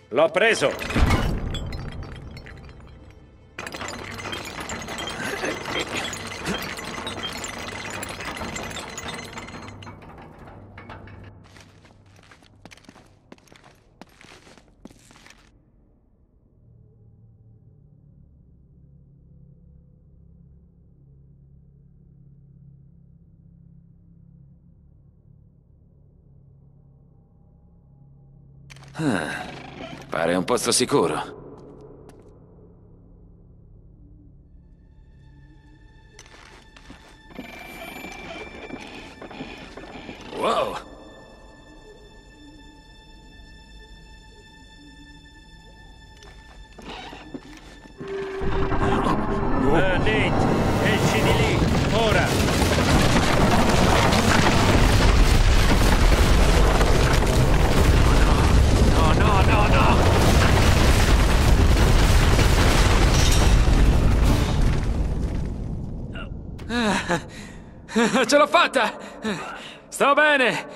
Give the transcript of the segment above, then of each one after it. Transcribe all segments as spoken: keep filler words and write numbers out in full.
L'ho preso! Ah, pare un posto sicuro. Wow! Uh, Nate, esci di lì, ora! No, no, no, no! Ah, ce l'ho fatta! Sto bene!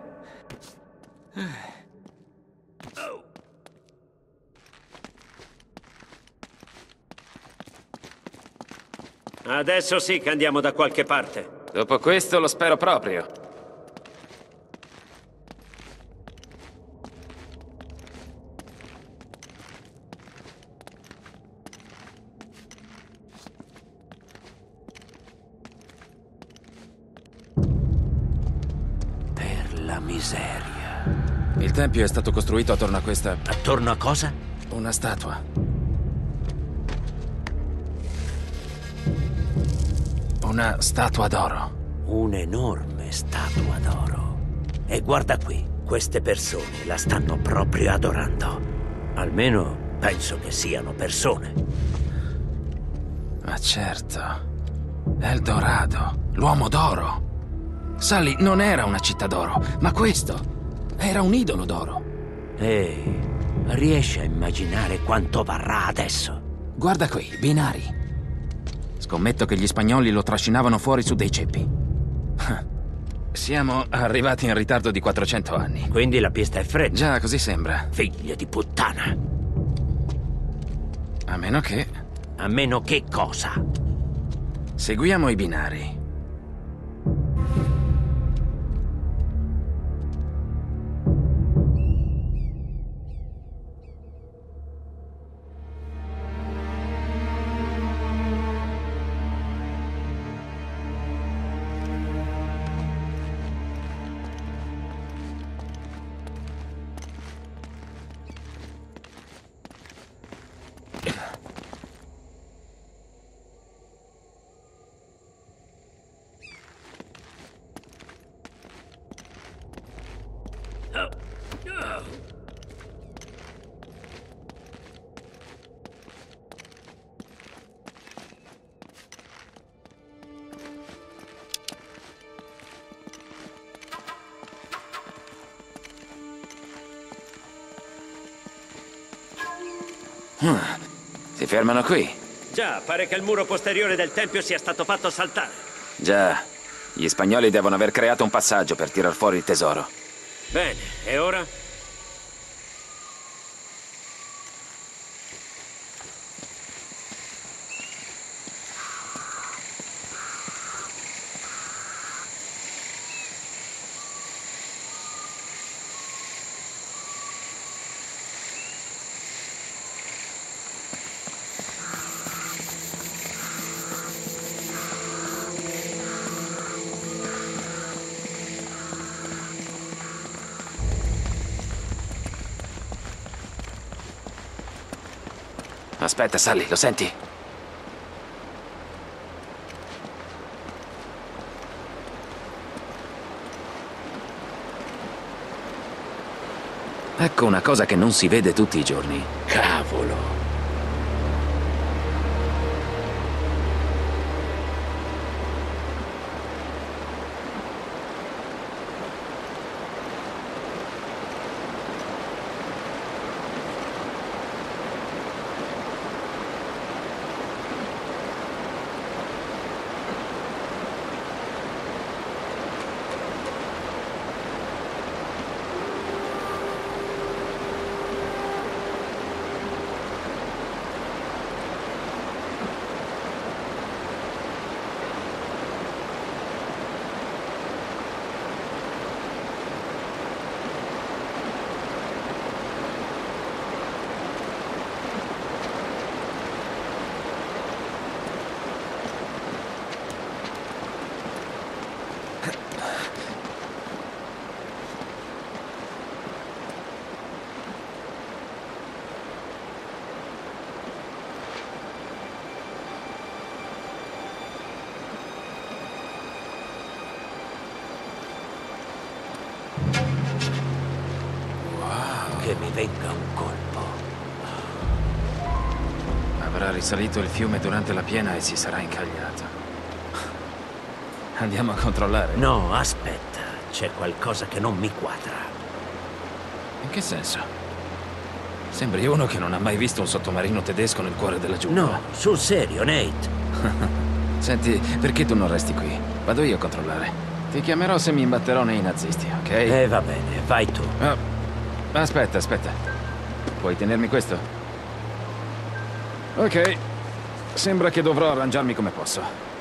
Adesso sì che andiamo da qualche parte. Dopo questo lo spero proprio. Per la miseria. Il tempio è stato costruito attorno a questa... Attorno a cosa? una statua. Una statua d'oro. Un'enorme statua d'oro. E guarda qui, queste persone la stanno proprio adorando. Almeno penso che siano persone. Ma certo. Eldorado, l'uomo d'oro. Sully non era una città d'oro, ma questo era un idolo d'oro. E riesci a immaginare quanto varrà adesso? Guarda qui, binari. Scommetto che gli spagnoli lo trascinavano fuori su dei ceppi. Siamo arrivati in ritardo di quattrocento anni. Quindi la pista è fredda. Già, così sembra. Figlia di puttana. A meno che... A meno che cosa? seguiamo i binari. Ah, si fermano qui. Già, pare che il muro posteriore del tempio sia stato fatto saltare. Già, gli spagnoli devono aver creato un passaggio per tirar fuori il tesoro. Bene, e ora? Aspetta, Sully, lo senti? Ecco una cosa che non si vede tutti i giorni. Cavolo! che mi venga un colpo. Avrà risalito il fiume durante la piena e si sarà incagliato. Andiamo a controllare. No, aspetta. C'è qualcosa che non mi quadra. In che senso? Sembri uno che non ha mai visto un sottomarino tedesco nel cuore della giungla. No, sul serio, Nate. Senti, perché tu non resti qui? Vado io a controllare. Ti chiamerò se mi imbatterò nei nazisti, ok? Eh, va bene, vai tu. Ah, aspetta, aspetta. Puoi tenermi questo? Ok. Sembra che dovrò arrangiarmi come posso.